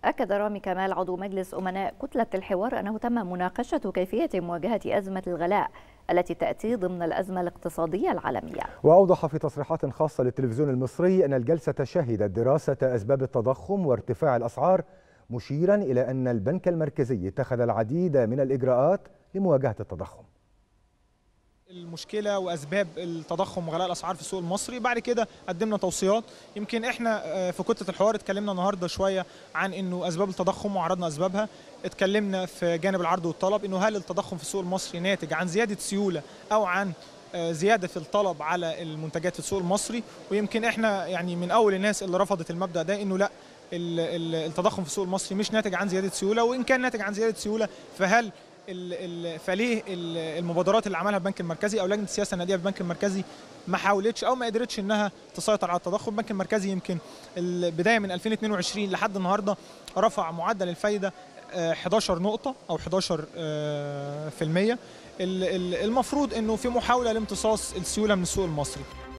أكد رامي كمال عضو مجلس أمناء كتلة الحوار أنه تم مناقشة كيفية مواجهة أزمة الغلاء التي تأتي ضمن الأزمة الاقتصادية العالمية. وأوضح في تصريحات خاصة للتلفزيون المصري أن الجلسة شهدت دراسة أسباب التضخم وارتفاع الأسعار، مشيرا إلى أن البنك المركزي اتخذ العديد من الإجراءات لمواجهة التضخم. المشكله واسباب التضخم وغلاء الاسعار في السوق المصري. بعد كده قدمنا توصيات. يمكن احنا في كتله الحوار اتكلمنا النهارده شويه عن انه اسباب التضخم وعرضنا اسبابها. اتكلمنا في جانب العرض والطلب، انه هل التضخم في السوق المصري ناتج عن زياده سيوله او عن زياده في الطلب على المنتجات في السوق المصري. ويمكن احنا يعني من اول الناس اللي رفضت المبدا ده، انه لا، التضخم في السوق المصري مش ناتج عن زياده سيوله، وان كان ناتج عن زياده سيوله فليه المبادرات اللي عملها البنك المركزي او لجنه السياسه النقديه في البنك المركزي ما حاولتش او ما قدرتش انها تسيطر على التضخم. البنك المركزي يمكن البدايه من 2022 لحد النهارده رفع معدل الفايده 11 نقطه او 11%. المفروض انه في محاوله لامتصاص السيوله من السوق المصري.